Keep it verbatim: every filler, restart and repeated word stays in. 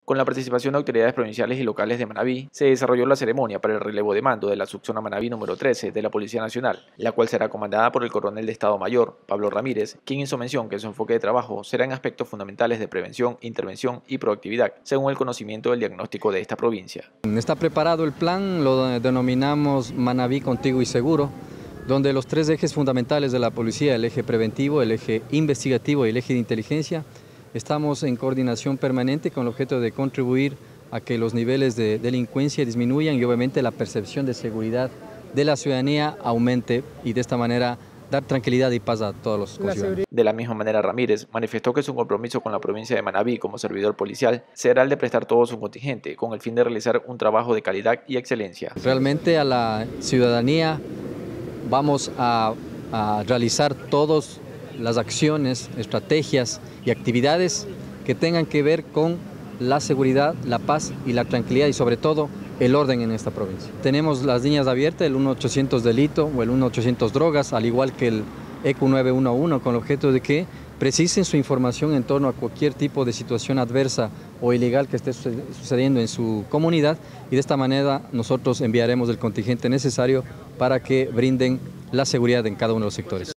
Con la participación de autoridades provinciales y locales de Manabí, se desarrolló la ceremonia para el relevo de mando de la subzona Manabí número trece de la Policía Nacional, la cual será comandada por el coronel de Estado Mayor, Pablo Ramírez, quien hizo mención que su enfoque de trabajo será en aspectos fundamentales de prevención, intervención y proactividad, según el conocimiento del diagnóstico de esta provincia. Está preparado el plan, lo denominamos Manabí Contigo y Seguro, donde los tres ejes fundamentales de la policía, el eje preventivo, el eje investigativo y el eje de inteligencia, estamos en coordinación permanente con el objeto de contribuir a que los niveles de delincuencia disminuyan y obviamente la percepción de seguridad de la ciudadanía aumente y de esta manera dar tranquilidad y paz a todos los conciudadanos. De la misma manera, Ramírez manifestó que su compromiso con la provincia de Manabí como servidor policial será el de prestar todo su contingente con el fin de realizar un trabajo de calidad y excelencia. Realmente a la ciudadanía vamos a, a realizar todas las acciones, estrategias y actividades que tengan que ver con la seguridad, la paz y la tranquilidad y sobre todo el orden en esta provincia. Tenemos las líneas abiertas, el uno ochocientos delito o el uno ochocientos drogas, al igual que el E Q nueve uno uno, con el objeto de que precisen su información en torno a cualquier tipo de situación adversa o ilegal que esté sucediendo en su comunidad y de esta manera nosotros enviaremos el contingente necesario para que brinden la seguridad en cada uno de los sectores.